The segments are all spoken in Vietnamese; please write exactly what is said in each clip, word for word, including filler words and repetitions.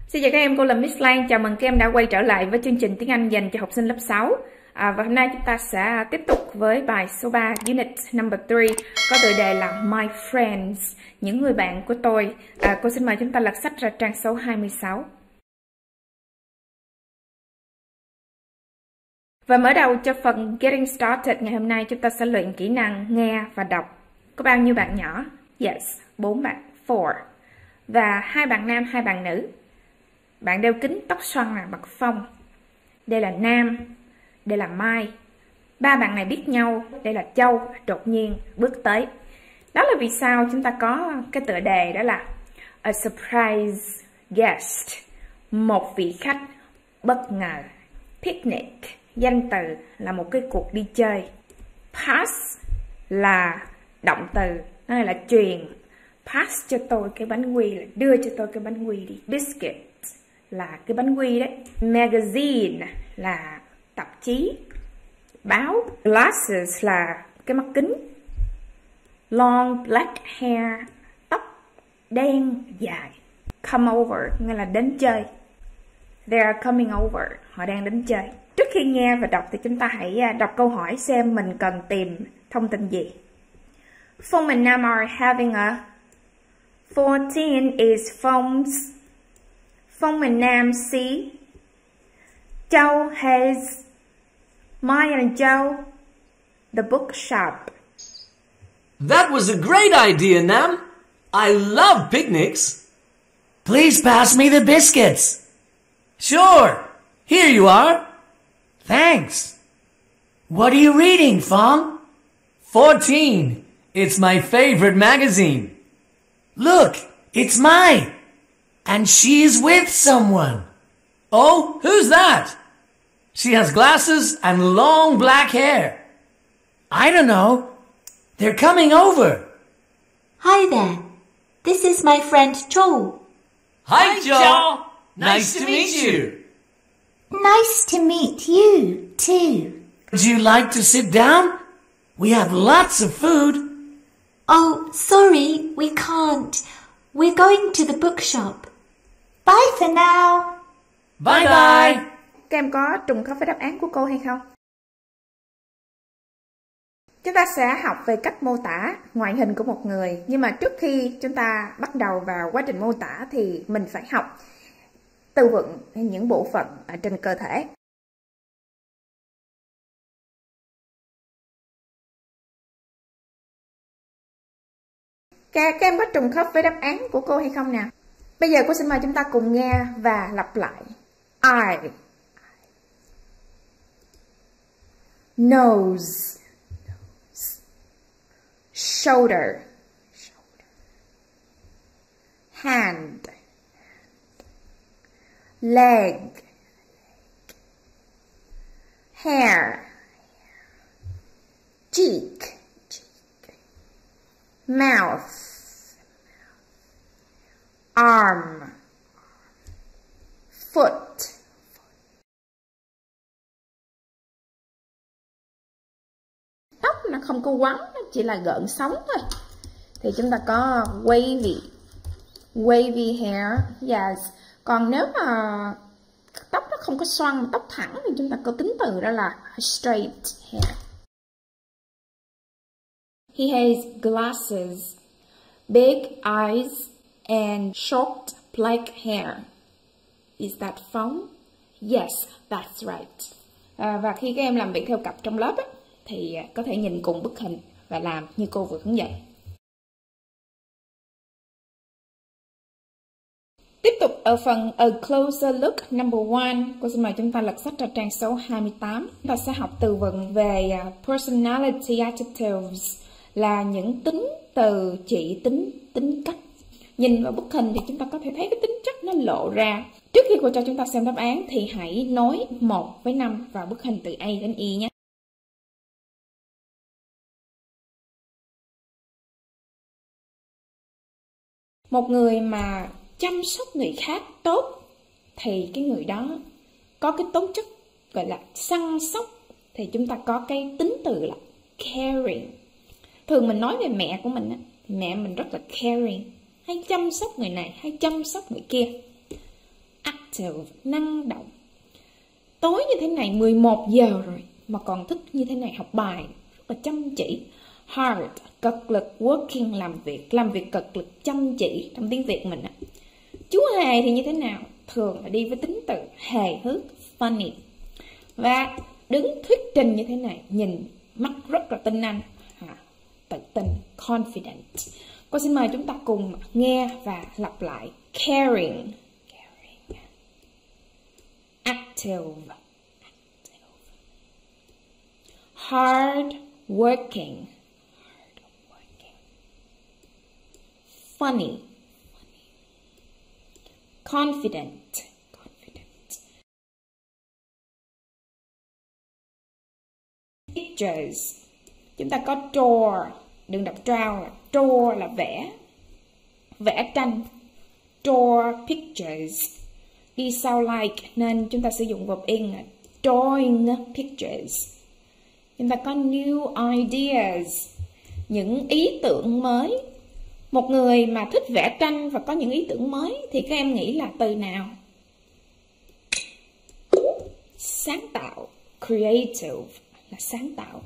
Xin chào các em, cô là Miss Lan. Chào mừng các em đã quay trở lại với chương trình tiếng Anh dành cho học sinh lớp sáu. À, và hôm nay chúng ta sẽ tiếp tục với bài số ba, Unit number three, có tựa đề là My Friends, những người bạn của tôi. À, cô xin mời chúng ta lật sách ra trang số hai mươi sáu. Và mở đầu cho phần Getting Started ngày hôm nay, chúng ta sẽ luyện kỹ năng nghe và đọc. Có bao nhiêu bạn nhỏ? Yes, bốn bạn, four. Và hai bạn nam, hai bạn nữ. Bạn đeo kính, tóc xoăn là Mật Phong. Đây là Nam, đây là Mai. Ba bạn này biết nhau, đây là Châu, đột nhiên bước tới. Đó là vì sao chúng ta có cái tựa đề đó là A Surprise Guest, một vị khách bất ngờ. Picnic, danh từ là một cái cuộc đi chơi. Pass là động từ, nó là truyền. Pass cho tôi cái bánh quy, là đưa cho tôi cái bánh quy đi. Biscuit là cái bánh quy đấy. Magazine là tạp chí, báo. Glasses là cái mắt kính. Long black hair, tóc đen dài. Come over nghĩa là đến chơi. They are coming over, họ đang đến chơi. Trước khi nghe và đọc thì chúng ta hãy đọc câu hỏi xem mình cần tìm thông tin gì. Phong and Nam are having a fourteen is Phong. Phong and Nam see. Châu has. Mai and Joe the bookshop. That was a great idea, Nam. I love picnics. Please pass me the biscuits. Sure. Here you are. Thanks. What are you reading, Phong? fourteen. It's my favorite magazine. Look, it's mine. And she's with someone. Oh, who's that? She has glasses and long black hair. I don't know. They're coming over. Hi there. This is my friend Joe. Hi, Joe. Nice to meet you. Nice to meet you, too. Would you like to sit down? We have lots of food. Oh, sorry, we can't. We're going to the bookshop. Bye for now. Bye bye. Các em có trùng khớp với đáp án của cô hay không? Chúng ta sẽ học về cách mô tả ngoại hình của một người. Nhưng mà trước khi chúng ta bắt đầu vào quá trình mô tả thì mình phải học từ vựng những bộ phận ở trên cơ thể. Các em có trùng khớp với đáp án của cô hay không nào? Bây giờ cô xin mời chúng ta cùng nghe và lặp lại. I. Nose. Shoulder. Hand. Leg. Hair. Cheek. Mouth. Arm. Foot. Tóc nó không có quắn, nó chỉ là gợn sóng thôi. Thì chúng ta có wavy. Wavy hair. Yes. Còn nếu mà tóc nó không có xoăn, tóc thẳng thì chúng ta có tính từ đó là straight hair. He has glasses, big eyes, and short black hair. Is that Phong? Yes, that's right. À, và khi các em làm việc theo cặp trong lớp á, thì có thể nhìn cùng bức hình và làm như cô vừa hướng dẫn. Tiếp tục ở phần A Closer Look number one, cô xin mời chúng ta lật sách ra trang số hai mươi tám. Chúng ta sẽ học từ vựng về personality adjectives, là những tính từ chỉ tính tính cách. Nhìn vào bức hình thì chúng ta có thể thấy cái tính chất nó lộ ra. Trước khi cô cho chúng ta xem đáp án thì hãy nối một với năm vào bức hình từ A đến E nhé. Một người mà chăm sóc người khác tốt thì cái người đó có cái tố chất gọi là săn sóc, thì chúng ta có cái tính từ là caring. Thường mình nói về mẹ của mình á, mẹ mình rất là caring, hay chăm sóc người này, hay chăm sóc người kia. active, năng động. Tối như thế này, mười một giờ rồi mà còn thức như thế này học bài, rất là chăm chỉ. Hard, cực lực, working, làm việc, làm việc cực lực, chăm chỉ trong tiếng Việt mình. Chú Hề thì như thế nào? Thường là đi với tính từ hề hước, funny. Và đứng thuyết trình như thế này, nhìn mắt rất là tinh anh, à, tự tin, confident. Cô xin mời chúng ta cùng nghe và lặp lại. Caring, caring. Active, active. Hard working, hard working. Funny, funny. Confident, confident. Pictures. Chúng ta có draw, đừng đọc draw, draw là vẽ, vẽ tranh. Draw pictures. Đi sau like nên chúng ta sử dụng verb in, drawing pictures. Chúng ta có new ideas, những ý tưởng mới. Một người mà thích vẽ tranh và có những ý tưởng mới thì các em nghĩ là từ nào? Sáng tạo, creative là sáng tạo.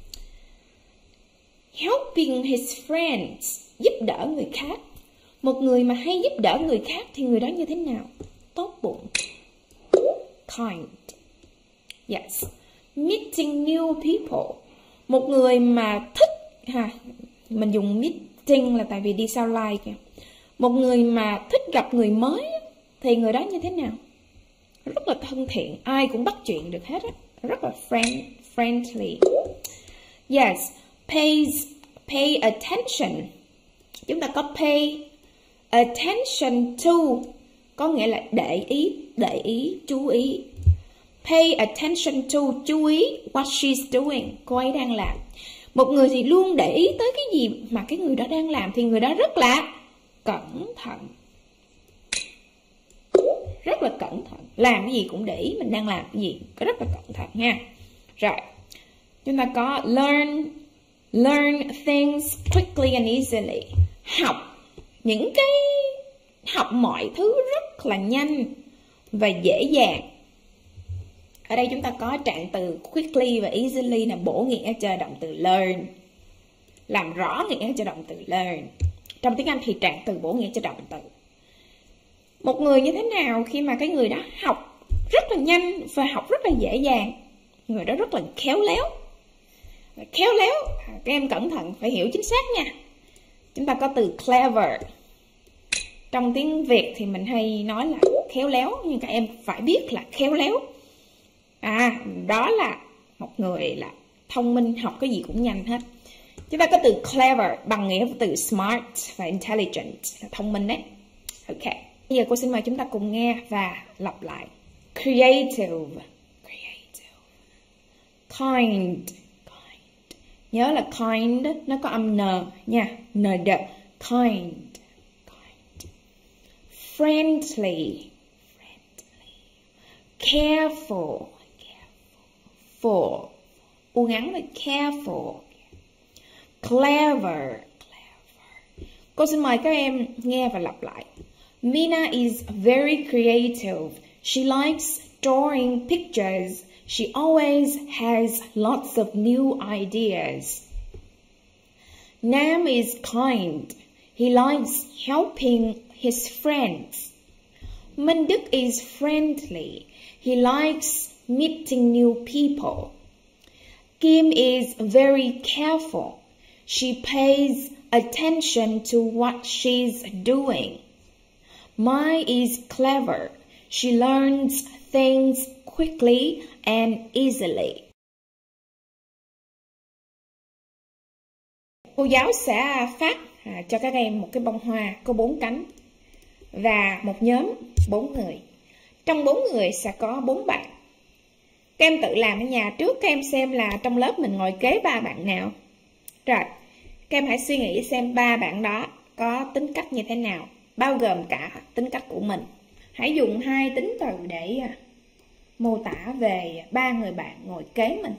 Helping his friends, giúp đỡ người khác. Một người mà hay giúp đỡ người khác thì người đó như thế nào? Tốt bụng, kind. Yes. Meeting new people. Một người mà thích ha, mình dùng meeting là tại vì đi sau like. Một người mà thích gặp người mới thì người đó như thế nào? Rất là thân thiện, ai cũng bắt chuyện được hết á, rất là friend, friendly. Yes, pays, pay attention. Chúng ta có pay attention to, có nghĩa là để ý, để ý, chú ý. Pay attention to, chú ý what she's doing, cô ấy đang làm. Một người thì luôn để ý tới cái gì mà cái người đó đang làm thì người đó rất là cẩn thận. Rất là cẩn thận, làm cái gì cũng để ý mình đang làm cái gì, rất là cẩn thận nha. Rồi, chúng ta có learn, learn things quickly and easily. Học những cái, học mọi thứ rất là nhanh và dễ dàng. Ở đây chúng ta có trạng từ quickly và easily là bổ nghĩa cho động từ learn, làm rõ nghĩa cho động từ learn. Trong tiếng Anh thì trạng từ bổ nghĩa cho động từ. Một người như thế nào khi mà cái người đó học rất là nhanh và học rất là dễ dàng? Người đó rất là khéo léo. Khéo léo, các em cẩn thận phải hiểu chính xác nha. Chúng ta có từ clever. Trong tiếng Việt thì mình hay nói là khéo léo, nhưng các em phải biết là khéo léo. À, đó là một người là thông minh, học cái gì cũng nhanh hết. Chúng ta có từ clever bằng nghĩa với từ smart và intelligent là thông minh đấy. Ok. Bây giờ cô xin mời chúng ta cùng nghe và lặp lại. Creative, creative. Kind, kind. Nhớ là kind nó có âm n nha, n d. Kind, kind. Friendly, friendly. Careful, careful. For, u ngắn với careful. Clever, clever. Cô xin mời các em nghe và lặp lại. Mina is very creative. She likes drawing pictures. She always has lots of new ideas. Nam is kind. He likes helping his friends. Minh Đức is friendly. He likes meeting new people. Kim is very careful. She pays attention to what she's doing. Mai is clever. She learns things quickly and easily. Cô giáo sẽ phát à, cho các em một cái bông hoa có bốn cánh và một nhóm bốn người. Trong bốn người sẽ có bốn bạn. Các em tự làm ở nhà trước, các em xem là trong lớp mình ngồi kế ba bạn nào. Rồi, các em hãy suy nghĩ xem ba bạn đó có tính cách như thế nào, bao gồm cả tính cách của mình. Hãy dùng hai tính từ để mô tả về ba người bạn ngồi kế mình.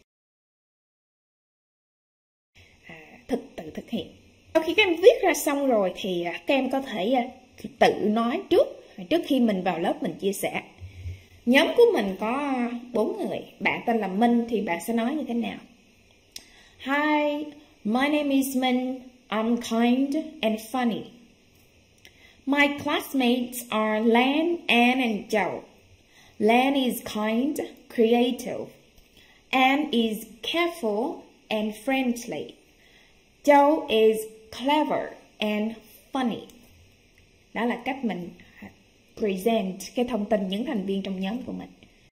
À, thực tự thực hiện. Sau khi các em viết ra xong rồi thì các em có thể tự nói trước trước khi mình vào lớp mình chia sẻ. Nhóm của mình có bốn người. Bạn tên là Minh thì bạn sẽ nói như thế nào? Hi, my name is Minh. I'm kind and funny. My classmates are Lan, Anne, and Joe. Lan is kind, creative. Anne is careful and friendly. Joe is clever and funny. Đó là cách mình present cái thông tin những thành viên trong nhóm của mình.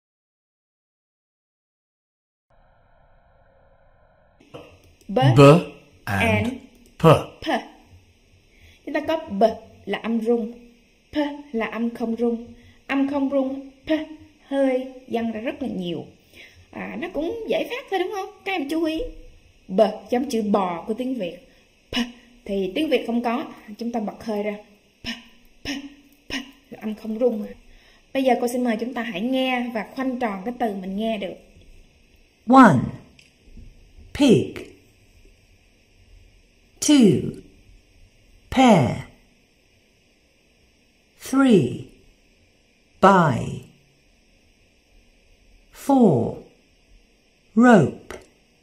B, B and, and P. P. Chúng ta có B là âm rung, P là âm không rung. Âm không rung, P hơi văng ra rất là nhiều. À, nó cũng dễ phát thôi đúng không? Các em chú ý. B giống chữ bò của tiếng Việt. P thì tiếng Việt không có, chúng ta bật hơi ra. P, P, P là âm không rung. Bây giờ cô xin mời chúng ta hãy nghe và khoanh tròn cái từ mình nghe được. One, pig. Two, pear. Three, buy. Four, rope.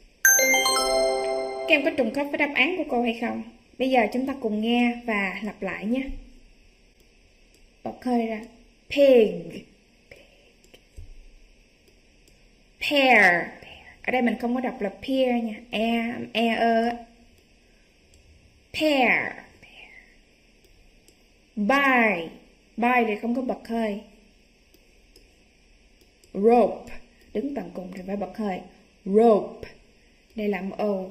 Các em có trùng khớp với đáp án của cô hay không? Bây giờ chúng ta cùng nghe và lặp lại nhé. Bật hơi ra. Pig. Pear. Ở đây mình không có đọc là pear nha. E, e, ơ. Pear. Buy. Buy thì không có bật hơi. Rope. Đứng tầng cùng thì phải bật hơi. Rope. Đây là âm O.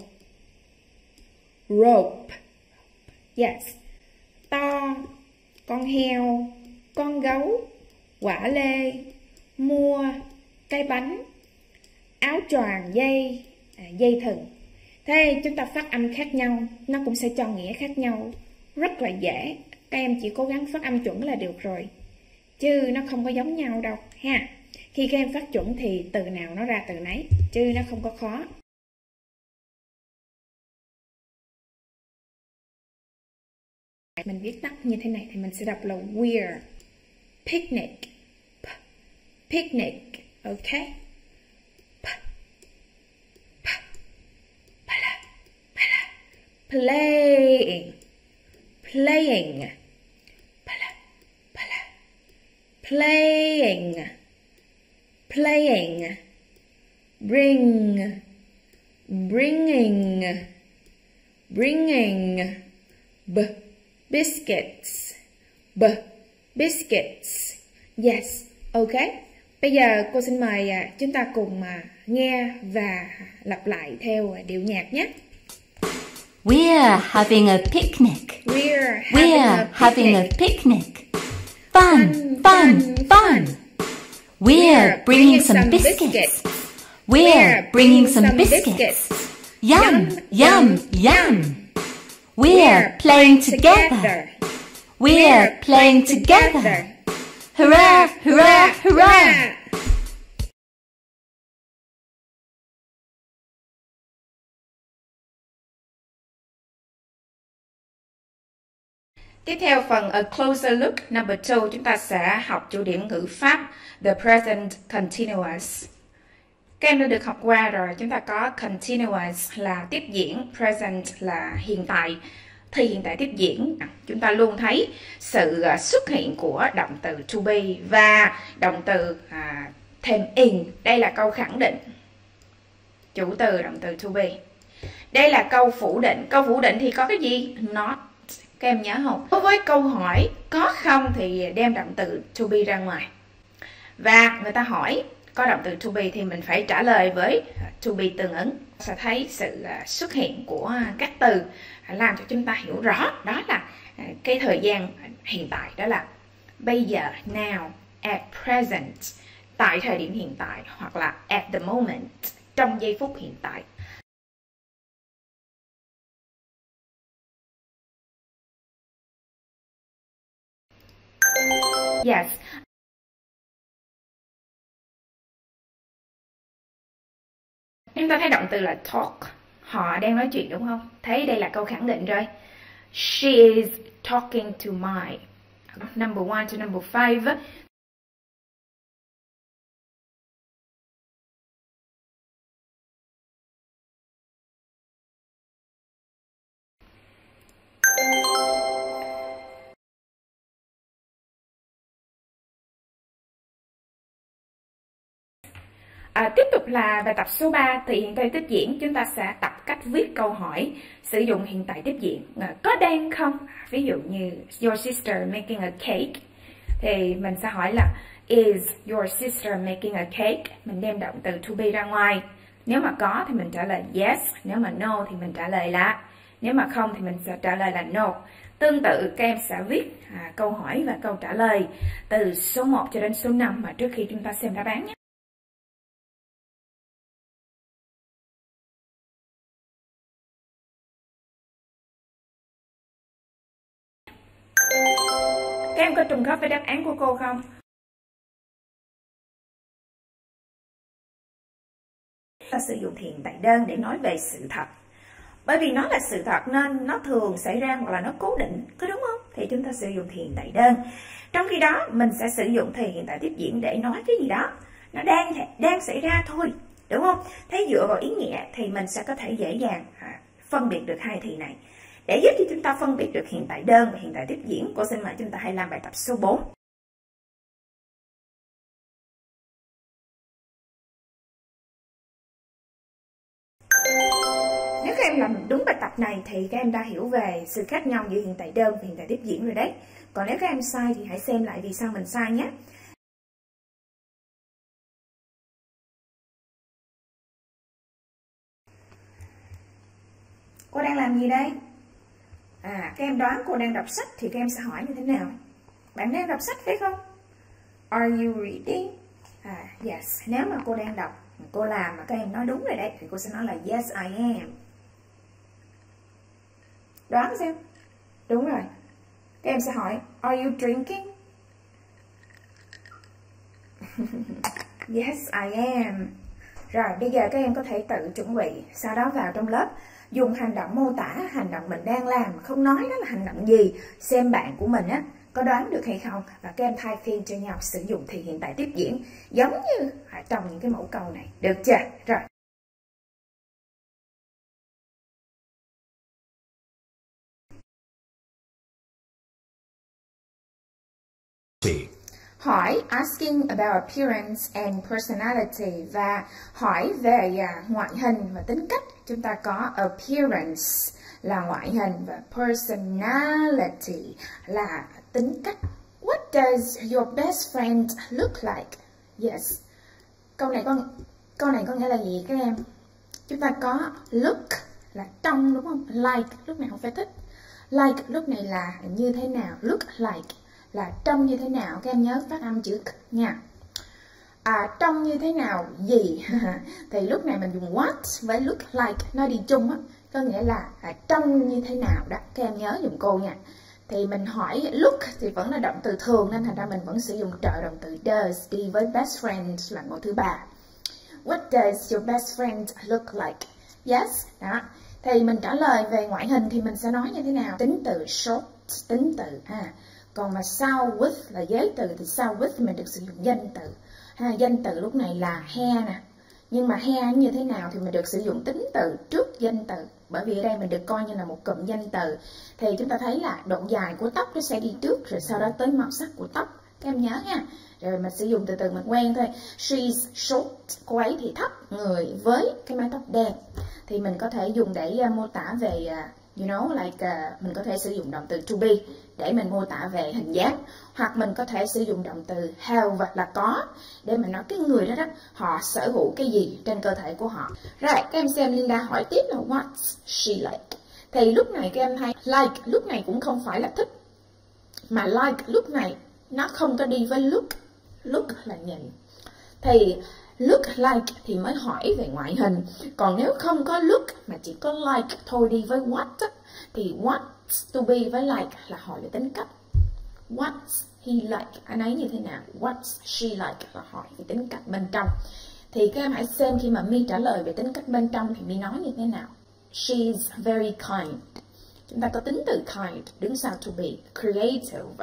Rope. Yes. To. Con heo. Con gấu. Quả lê. Mua. Cái bánh. Áo choàng dây. À, dây thừng. Thế chúng ta phát âm khác nhau, nó cũng sẽ cho nghĩa khác nhau. Rất là dễ. Các em chỉ cố gắng phát âm chuẩn là được rồi. Chứ nó không có giống nhau đâu ha. Khi các em phát chuẩn thì từ nào nó ra từ nấy, chứ nó không có khó. Mình viết tắt như thế này thì mình sẽ đọc là we're. Picnic. P. Picnic. Ok. P. P. Pala. Pala. Playing. Playing. Pala. Pala. Playing. Playing. Bring. Bringing. Bringing. B. Biscuits. B. Biscuits. Yes. Ok. Bây giờ cô xin mời chúng ta cùng nghe và lặp lại theo điệu nhạc nhé. We're having a picnic. We're having, We're a, having a picnic. picnic. Fun, fun, fun. We're bringing some biscuits. We're bringing some biscuits. Yum, yum, yum. We're playing together. We're playing together. Hurrah, hurrah, hurrah. Tiếp theo phần A Closer Look number two, chúng ta sẽ học chủ điểm ngữ pháp The Present Continuous. Các em đã được học qua rồi, chúng ta có continuous là tiếp diễn, present là hiện tại, thì hiện tại tiếp diễn. Chúng ta luôn thấy sự xuất hiện của động từ to be và động từ à, thêm in. Đây là câu khẳng định. Chủ từ động từ to be. Đây là câu phủ định. Câu phủ định thì có cái gì? Not. Các em nhớ không? Đối với câu hỏi có không thì đem động từ to be ra ngoài. Và người ta hỏi có động từ to be thì mình phải trả lời với to be tương ứng. Sẽ thấy sự xuất hiện của các từ làm cho chúng ta hiểu rõ đó là cái thời gian hiện tại, đó là bây giờ, now, at present, tại thời điểm hiện tại, hoặc là at the moment, trong giây phút hiện tại. Yes. Chúng ta thấy động từ là talk. Họ đang nói chuyện đúng không? Thấy đây là câu khẳng định rồi. She is talking to my. number one to number five. À, tiếp tục là bài tập số ba, thì hiện tại tiếp diễn. Chúng ta sẽ tập cách viết câu hỏi sử dụng hiện tại tiếp diễn. À, có đang không? Ví dụ như your sister making a cake, thì mình sẽ hỏi là is your sister making a cake? Mình đem động từ to be ra ngoài. Nếu mà có thì mình trả lời yes, nếu mà no thì mình trả lời là, nếu mà không thì mình sẽ trả lời là no. Tương tự các em sẽ viết à, câu hỏi và câu trả lời từ số một cho đến số năm mà trước khi chúng ta xem đáp án nhé. Các em có trùng khớp với đáp án của cô không? Ta sử dụng hiện tại đơn để nói về sự thật. Bởi vì nó là sự thật nên nó thường xảy ra hoặc là nó cố định, có đúng không? Thì chúng ta sử dụng thì hiện tại đơn. Trong khi đó mình sẽ sử dụng thì hiện tại tiếp diễn để nói cái gì đó nó đang đang xảy ra thôi, đúng không? Thế dựa vào ý nghĩa thì mình sẽ có thể dễ dàng à, phân biệt được hai thì này. Để giúp cho chúng ta phân biệt được hiện tại đơn và hiện tại tiếp diễn, cô xin mời chúng ta hãy làm bài tập số bốn. Nếu các em làm đúng bài tập này thì các em đã hiểu về sự khác nhau giữa hiện tại đơn và hiện tại tiếp diễn rồi đấy. Còn nếu các em sai thì hãy xem lại vì sao mình sai nhé. Cô đang làm gì đây? À, các em đoán cô đang đọc sách thì các em sẽ hỏi như thế nào? Bạn đang đọc sách phải không? Are you reading? À, yes. Nếu mà cô đang đọc, cô làm mà các em nói đúng rồi đấy thì cô sẽ nói là yes I am. Đoán xem. Đúng rồi. Các em sẽ hỏi are you drinking? Yes I am. Rồi bây giờ các em có thể tự chuẩn bị, sau đó vào trong lớp dùng hành động mô tả hành động mình đang làm, không nói đó là hành động gì, xem bạn của mình á có đoán được hay không, và các em thay phiên cho nhau sử dụng thì hiện tại tiếp diễn giống như ở trong những cái mẫu câu này, được chưa? Rồi. Hỏi asking about appearance and personality, và hỏi về uh, ngoại hình và tính cách. Chúng ta có appearance là ngoại hình và personality là tính cách. What does your best friend look like? Yes. Câu này có câu này có nghĩa là gì các em? Chúng ta có look là trông, đúng không? Like lúc này không phải thích. Like lúc này là như thế nào? Look like là trông như thế nào, các em nhớ phát âm chữ k nha. À, trông như thế nào gì thì lúc này mình dùng what với look like nó đi chung á, có nghĩa là à, trông như thế nào đó, các em nhớ dùng cô nha. Thì mình hỏi look thì vẫn là động từ thường nên thành ra mình vẫn sử dụng trợ động từ does đi với best friend là mẫu thứ ba. What does your best friend look like? Yes, đó. Thì mình trả lời về ngoại hình thì mình sẽ nói như thế nào? Tính từ short, tính từ à. Còn mà sau with là giới từ thì sau with mình được sử dụng danh từ. Ha, danh từ lúc này là hair nè. Nhưng mà hair như thế nào thì mình được sử dụng tính từ trước danh từ. Bởi vì ở đây mình được coi như là một cụm danh từ. Thì chúng ta thấy là độ dài của tóc nó sẽ đi trước rồi sau đó tới màu sắc của tóc. Các em nhớ nha. Rồi mình sử dụng từ từ mình quen thôi. She's short, cô ấy thì thấp người với cái mái tóc đen. Thì mình có thể dùng để uh, mô tả về uh, you know like uh, mình có thể sử dụng động từ to be để mình mô tả về hình dáng, hoặc mình có thể sử dụng động từ have là có để mình nói cái người đó đó họ sở hữu cái gì trên cơ thể của họ. Rồi các em xem Linda hỏi tiếp là what's she like. Thì lúc này các em thấy like lúc này cũng không phải là thích, mà like lúc này nó không có đi với look. Look là nhìn. Thì look like thì mới hỏi về ngoại hình. Còn nếu không có look mà chỉ có like thôi đi với what thì what's to be với like là hỏi về tính cách. What's he like? Anh ấy như thế nào? What's she like? Là hỏi về tính cách bên trong. Thì các em hãy xem khi mà My trả lời về tính cách bên trong thì My nói như thế nào? She's very kind. Chúng ta có tính từ kind đứng sau to be. Creative.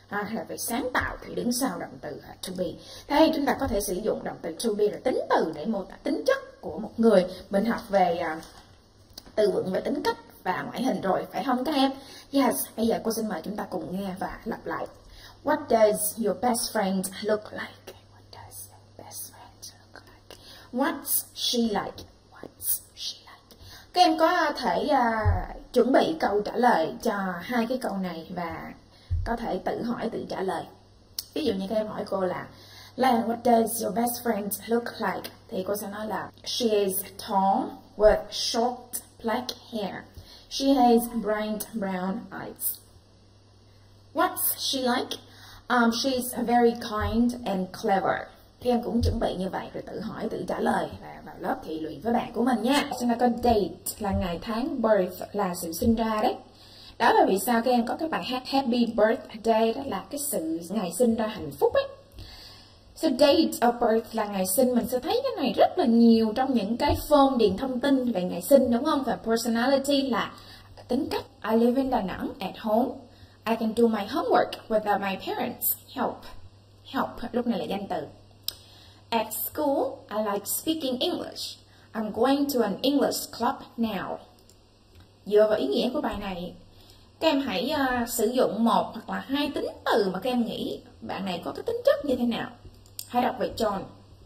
À, là về sáng tạo thì đứng sau động từ uh, to be. Thế chúng ta có thể sử dụng động từ to be là tính từ để mô tả tính chất của một người. Mình học về uh, từ vựng về tính cách và ngoại hình rồi, phải không các em? Yes, bây giờ cô xin mời chúng ta cùng nghe và lặp lại. What does your best friend look like? What does your best friend look like? What's she like? What's she like? Các em có thể uh, chuẩn bị câu trả lời cho hai cái câu này và có thể tự hỏi, tự trả lời. Ví dụ như các em hỏi cô là Lan, what does your best friend look like? Thì cô sẽ nói là she is tall with short black hair. She has bright brown eyes. What's she like? Um, she's very kind and clever. Thì em cũng chuẩn bị như vậy rồi tự hỏi, tự trả lời và vào lớp thị luyện với bạn của mình nha. Chúng ta có date là ngày tháng, birth là sự sinh ra đấy. Đó là vì sao các em có cái bài hát Happy Birthday, đó là cái sự ngày sinh ra hạnh phúc ấy. So date of birth là ngày sinh, mình sẽ thấy cái này rất là nhiều trong những cái form điền thông tin về ngày sinh, đúng không? Và personality là tính cách. I live in Đà Nẵng at home. I can do my homework without my parents help. Help lúc này là danh từ. At school, I like speaking English. I'm going to an English club now. Dựa vào ý nghĩa của bài này, các em hãy uh, sử dụng một hoặc là hai tính từ mà các em nghĩ bạn này có cái tính chất như thế nào. Hãy đọc về John.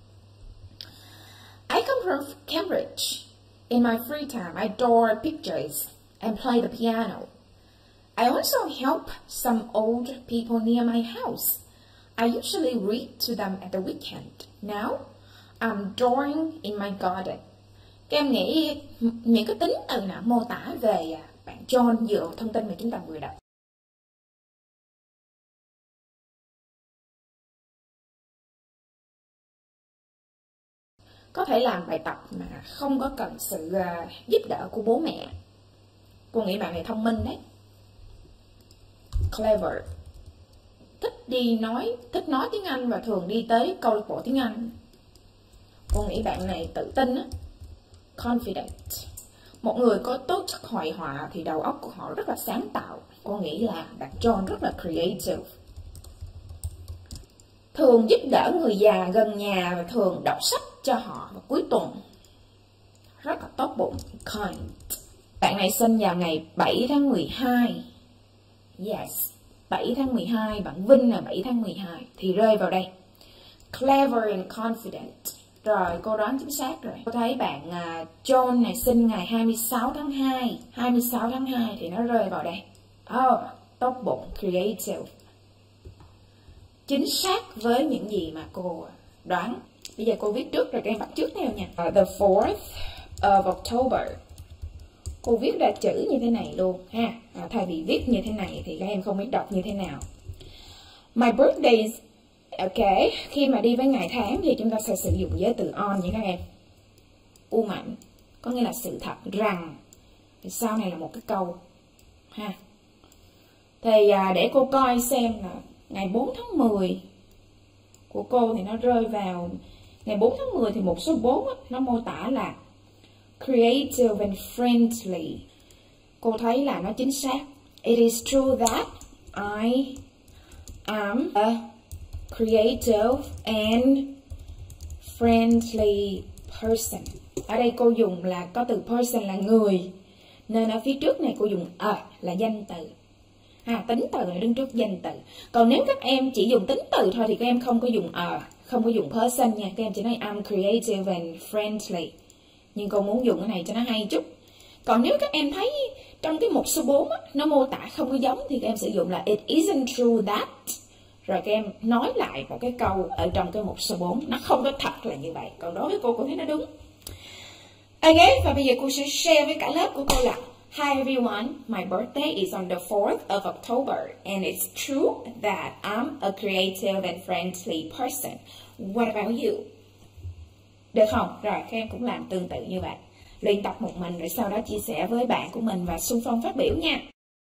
I come from Cambridge. In my free time, I draw pictures and play the piano. I also help some old people near my house. I usually read to them at the weekend. Now, I'm drawing in my garden. Các em nghĩ những cái tính từ nào mô tả về bạn John dựa thông tin mà chúng ta vừa đọc? Có thể làm bài tập mà không có cần sự uh, giúp đỡ của bố mẹ. Cô nghĩ bạn này thông minh đấy. Clever. Thích đi nói, thích nói tiếng Anh và thường đi tới câu lạc bộ tiếng Anh. Cô nghĩ bạn này tự tin á. Confident. Một người có tố chất hội họa thì đầu óc của họ rất là sáng tạo. Cô nghĩ là bạn John rất là creative. Thường giúp đỡ người già gần nhà và thường đọc sách cho họ vào cuối tuần. Rất là tốt bụng. Kind. Bạn này sinh vào ngày bảy tháng mười hai. Yes, bảy tháng mười hai. Bạn Vinh là bảy tháng mười hai. Thì rơi vào đây. Clever and confident. Rồi, cô đoán chính xác rồi. Cô thấy bạn uh, John này sinh ngày hai mươi sáu tháng hai. hai mươi sáu tháng hai thì nó rơi vào đây. Oh, tốt bụng, creative. Chính xác với những gì mà cô đoán. Bây giờ cô viết trước rồi các em bắt chước theo nha. Uh, the fourth of October. Cô viết ra chữ như thế này luôn ha. À, thay vì viết như thế này thì các em không biết đọc như thế nào. My birthday is... Ok, khi mà đi với ngày tháng thì chúng ta sẽ sử dụng giới từ on nha các em. U mạnh, có nghĩa là sự thật rằng. Thì sau này là một cái câu ha. Thì à, để cô coi xem là ngày bốn tháng mười của cô thì nó rơi vào ngày bốn tháng mười thì một số bốn á, nó mô tả là creative and friendly. Cô thấy là nó chính xác. It is true that I am a creative and friendly person. Ở đây cô dùng là có từ person là người, nên ở phía trước này cô dùng a là danh từ. Ha, tính từ là đứng trước danh từ. Còn nếu các em chỉ dùng tính từ thôi thì các em không có dùng a, không có dùng person nha. Các em chỉ nói I'm creative and friendly. Nhưng cô muốn dùng cái này cho nó hay chút. Còn nếu các em thấy trong cái mục số bốn á, nó mô tả không có giống thì các em sử dụng là it isn't true that. Rồi các em nói lại một cái câu ở trong cái mục số bốn. Nó không có thật là như vậy. Còn đối với cô, cô thấy nó đúng. Ok, và bây giờ cô sẽ share với cả lớp của cô là Hi everyone, my birthday is on the fourth of October and it's true that I'm a creative and friendly person. What about you? Được không? Rồi các em cũng làm tương tự như vậy. Luyện tập một mình rồi sau đó chia sẻ với bạn của mình và xung phong phát biểu nha.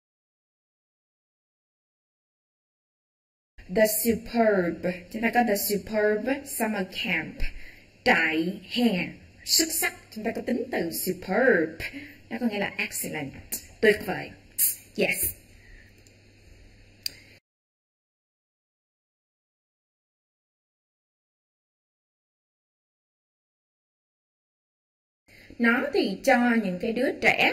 The superb. Chúng ta có the superb summer camp. Trại hè xuất sắc. Chúng ta có tính từ superb. Đó có nghĩa là excellent. Tuyệt vời. Yes. Nó thì cho những cái đứa trẻ.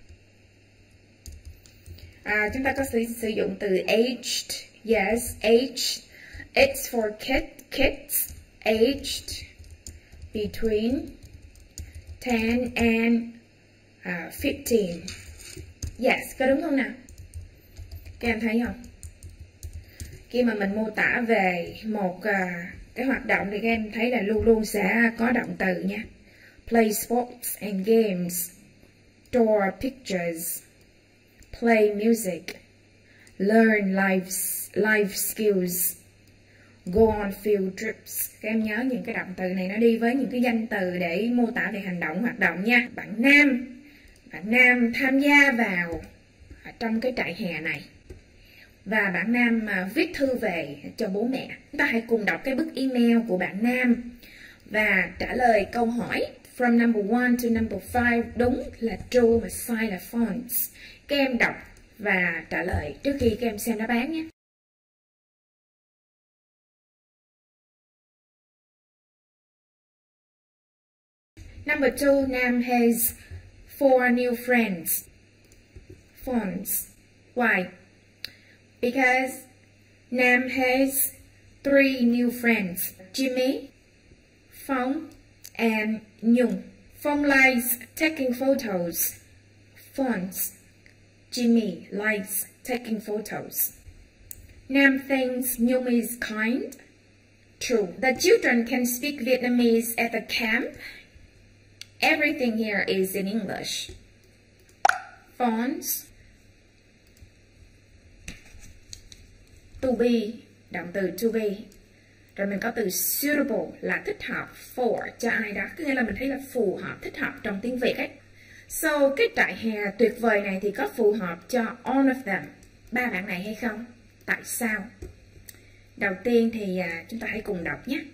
À, chúng ta có sử, sử dụng từ aged. Yes, aged. It's for kid, kids aged between ten and uh, fifteen. Yes, có đúng không nào? Các em thấy không? Khi mà mình mô tả về một uh, cái hoạt động thì các em thấy là luôn luôn sẽ có động từ nha. Play sports and games, draw pictures, play music, learn life, life skills, go on field trips. Các em nhớ những cái động từ này nó đi với những cái danh từ để mô tả về hành động, hoạt động nha. Bạn nam, bạn nam tham gia vào trong cái trại hè này. Và bạn nam uh, viết thư về cho bố mẹ. Chúng ta hãy cùng đọc cái bức email của bạn nam và trả lời câu hỏi from number one to number five đúng là true mà sai là false. Các em đọc và trả lời trước khi các em xem đáp án nhé. Number two, Nam has four new friends. False. Why? Because Nam has three new friends, Jimmy, Phong, and Nhung. Phong likes taking photos. False. Jimmy likes taking photos. Nam thinks Nhung is kind. True. The children can speak Vietnamese at the camp. Everything here is in English. False. To be, động từ to be. Rồi mình có từ suitable là thích hợp for cho ai đó. Có nghĩa là mình thấy là phù hợp, thích hợp trong tiếng Việt ấy. So, cái trại hè tuyệt vời này thì có phù hợp cho all of them. Ba bạn này hay không? Tại sao? Đầu tiên thì uh, chúng ta hãy cùng đọc nhé.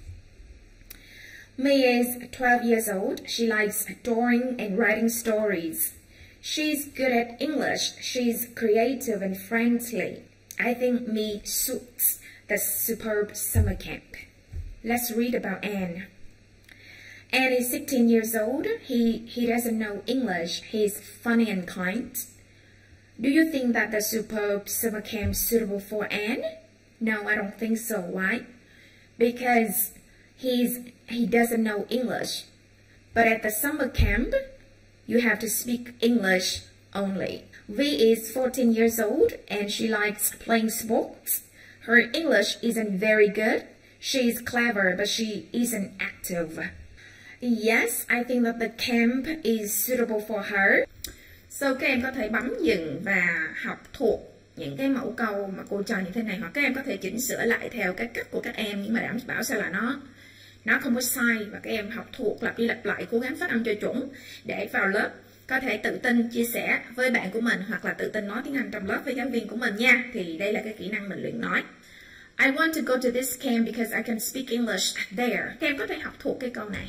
My is twelve years old. She likes drawing and writing stories. She's good at English. She's creative and friendly. I think Me suits the superb summer camp. Let's read about Anne. Anne is sixteen years old. He, he doesn't know English. He's funny and kind. Do you think that the superb summer camp is suitable for Anne? No, I don't think so. Why? Because he's, he doesn't know English. But at the summer camp, you have to speak English only. V is fourteen years old and she likes playing sports. Her English isn't very good. She's clever, but she isn't active. Yes, I think that the camp is suitable for her. So các em có thể bấm dừng và học thuộc những cái mẫu câu mà cô cho như thế này, hoặc các em có thể chỉnh sửa lại theo cái cách của các em, nhưng mà đảm bảo sao là nó nó không có sai và các em học thuộc, lặp đi lặp lại, cố gắng phát âm cho chuẩn để vào lớp có thể tự tin chia sẻ với bạn của mình hoặc là tự tin nói tiếng Anh trong lớp với giáo viên của mình nha. Thì đây là cái kỹ năng mình luyện nói. I want to go to this camp because I can speak English there. Các em có thể học thuộc cái câu này.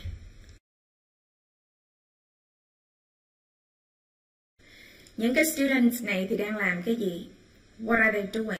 Những cái students này thì đang làm cái gì? What are they doing?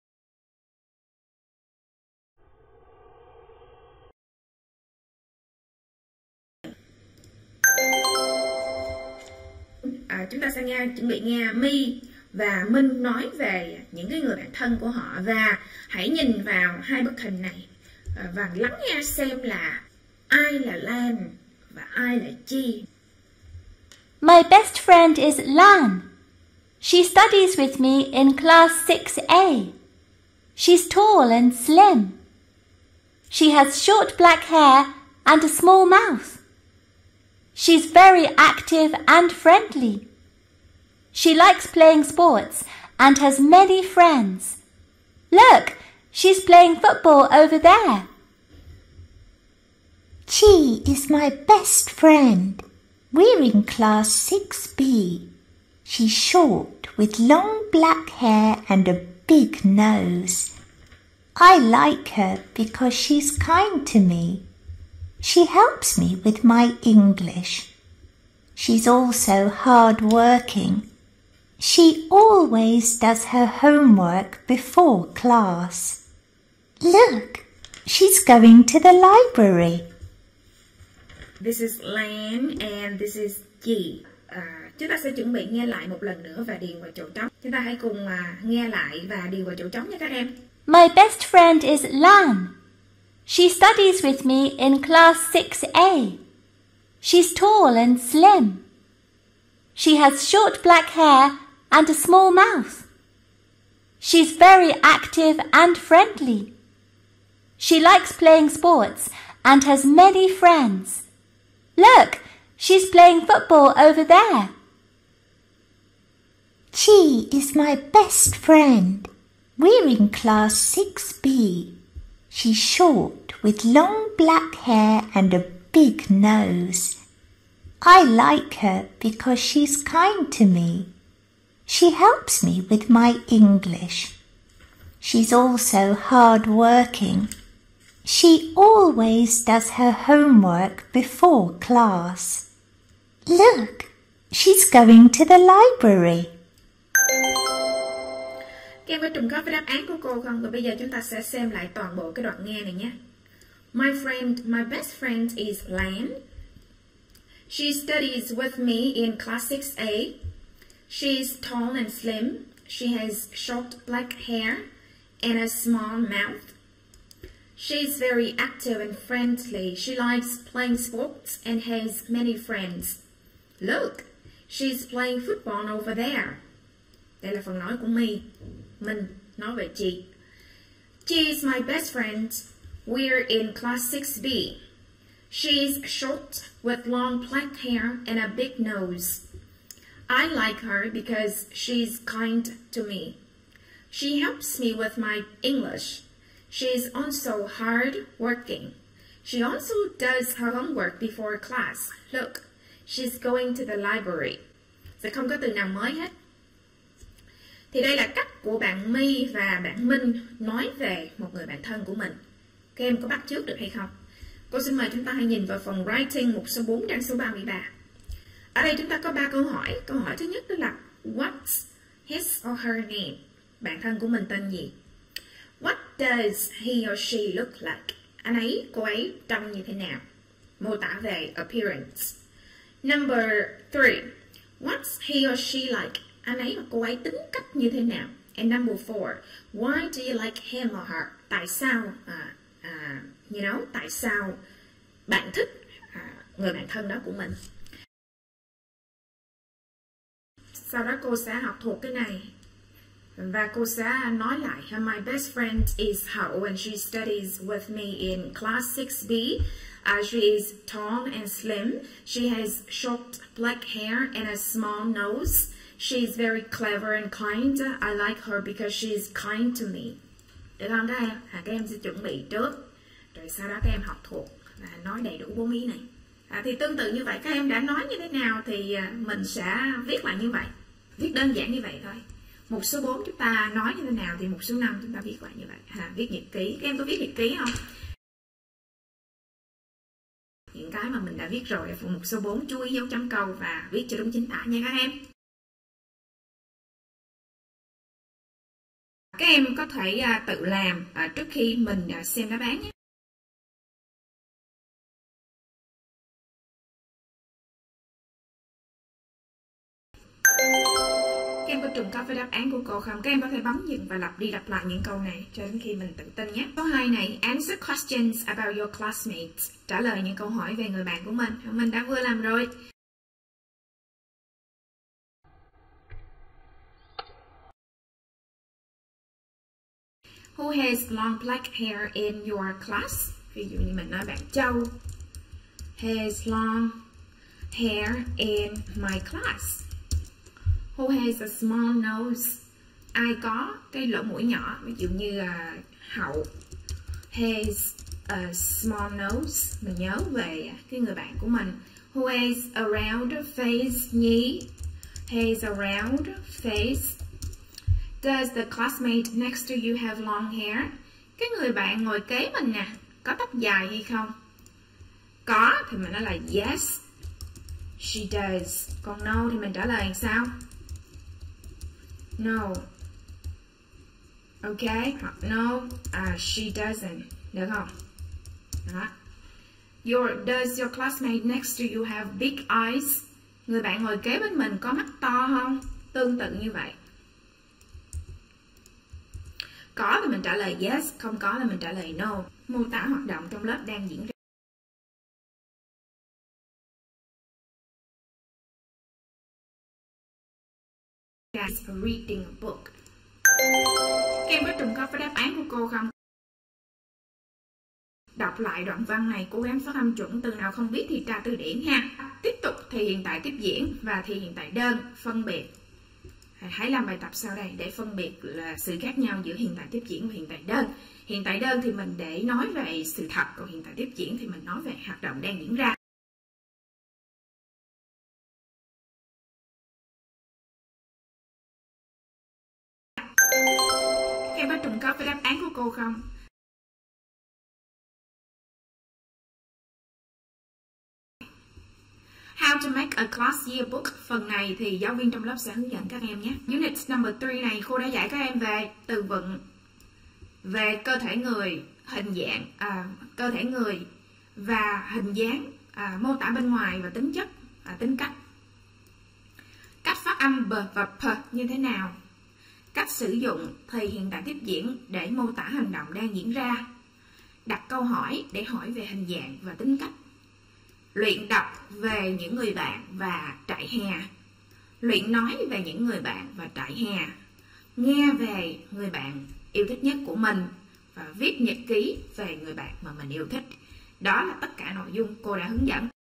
À, chúng ta sẽ nghe, chuẩn bị nghe My và Minh nói về những cái người bạn thân của họ, và hãy nhìn vào hai bức hình này và lắng nghe xem là ai là Lan và ai là Chi. My best friend is Lan. She studies with me in class six A. She's tall and slim. She has short black hair and a small mouth. She's very active and friendly. She likes playing sports and has many friends. Look, she's playing football over there. Chi is my best friend. We're in class six B. She's short with long black hair and a big nose. I like her because she's kind to me. She helps me with my English. She's also hard-working. She always does her homework before class. Look, she's going to the library. this is Lan and this is Ji. À, chúng ta sẽ chuẩn bị nghe lại một lần nữa và điền vào chỗ trống. Chúng ta hãy cùng uh, nghe lại và điền vào chỗ trống nha các em. My best friend is Lan. She studies with me in class six A. She's tall and slim. She has short black hair and a small mouth. She's very active and friendly. She likes playing sports and has many friends. Look, she's playing football over there. She is my best friend. We're in class six B. She's short with long black hair and a big nose. I like her because she's kind to me. She helps me with my English. She's also hard-working. She always does her homework before class. Look, she's going to the library. Các em có trùng khớp với đáp án của cô không? Và bây giờ chúng ta sẽ xem lại toàn bộ cái đoạn nghe này nhé. My friend, my best friend is Lan. She studies with me in class six A. She's tall and slim. She has short black hair and a small mouth. She's very active and friendly. She likes playing sports and has many friends. Look, she's playing football over there. Đây là phần nói của mi. Mình nói về chị. She's my best friend. We're in class six B. She's short with long black hair and a big nose. I like her because she's kind to me. She helps me with my English. She's also hard working. She also does her homework before class. Look, she's going to the library. Sẽ không có từ nào mới hết. Thì đây là cách của bạn My và bạn Minh nói về một người bạn thân của mình. Các em có bắt chước được hay không? Cô xin mời chúng ta hãy nhìn vào phần writing mục số bốn trang số ba mươi ba. Ở đây chúng ta có ba câu hỏi. Câu hỏi thứ nhất đó là what's his or her name? Bạn thân của mình tên gì? What does he or she look like? Anh ấy, cô ấy trông như thế nào? Mô tả về appearance. Number three. What's he or she like? Anh ấy và cô ấy tính cách như thế nào? And number four. Why do you like him or her? Tại sao? À, à, you know, tại sao bạn thích à, người bạn thân đó của mình? Sau đó cô sẽ học thuộc cái này. Và cô sẽ nói lại. My best friend is Hậu and she studies with me in class six B. Uh, she is tall and slim. She has short black hair and a small nose. She is very clever and kind. I like her because she is kind to me. Được không các em? À, các em sẽ chuẩn bị trước. Rồi sau đó các em học thuộc và nói đầy đủ bốn ý này. À, thì tương tự như vậy, các em đã nói như thế nào thì mình sẽ viết lại như vậy. Viết đơn giản như vậy thôi. Mục số bốn chúng ta nói như thế nào thì mục số năm chúng ta viết lại như vậy. À, viết nhật ký. Các em có viết nhật ký không? Những cái mà mình đã viết rồi ở phần mục số bốn, chú ý dấu chấm câu và viết cho đúng chính tả nha các em. Các em có thể uh, tự làm uh, trước khi mình uh, xem đáp án nhé. Các em có trùng khớp với đáp án của cô không? Các em có thể bấm dừng và lặp đi lặp lại những câu này cho đến khi mình tự tin nhé. Câu hai này, answer questions about your classmates. Trả lời những câu hỏi về người bạn của mình. Mình đã vừa làm rồi. Who has long black hair in your class? Ví dụ như mình nói bạn Châu has long hair in my class. Who has a small nose? Ai có cái lỗ mũi nhỏ? Ví dụ như uh, Hậu has a small nose. Mình nhớ về cái người bạn của mình. Who has a round face? Nhi has a round face. Does the classmate next to you have long hair? Cái người bạn ngồi kế mình nè, có tóc dài hay không? Có thì mình nói là yes, she does. Còn no thì mình trả lời sao? No. Ok, hoặc no, uh, she doesn't. Được không? Đó. Your, does your classmate next to you have big eyes? Người bạn ngồi kế bên mình có mắt to không? Tương tự như vậy. Có thì mình trả lời yes, không có thì mình trả lời no. Mô tả hoạt động trong lớp đang diễn ra. Reading a book. Các em có trùng khớp với đáp án của cô không? Đọc lại đoạn văn này, cố gắng phát âm chuẩn, từ nào không biết thì tra từ điển ha. Tiếp tục thì hiện tại tiếp diễn và thì hiện tại đơn phân biệt. Hãy làm bài tập sau đây để phân biệt là sự khác nhau giữa hiện tại tiếp diễn và hiện tại đơn. Hiện tại đơn thì mình để nói về sự thật, còn hiện tại tiếp diễn thì mình nói về hoạt động đang diễn ra. Các em có trùng khớp với đáp án của cô không? How to make a class yearbook. Phần này thì giáo viên trong lớp sẽ hướng dẫn các em nhé. Unit number three này cô đã dạy các em về từ vựng, về cơ thể người, hình dạng, à, cơ thể người và hình dáng, à, mô tả bên ngoài và tính chất, à, tính cách. Cách phát âm b và p như thế nào? Cách sử dụng thì hiện tại tiếp diễn để mô tả hành động đang diễn ra. Đặt câu hỏi để hỏi về hình dạng và tính cách. Luyện đọc về những người bạn và trại hè. Luyện nói về những người bạn và trại hè. Nghe về người bạn yêu thích nhất của mình và viết nhật ký về người bạn mà mình yêu thích. Đó là tất cả nội dung cô đã hướng dẫn.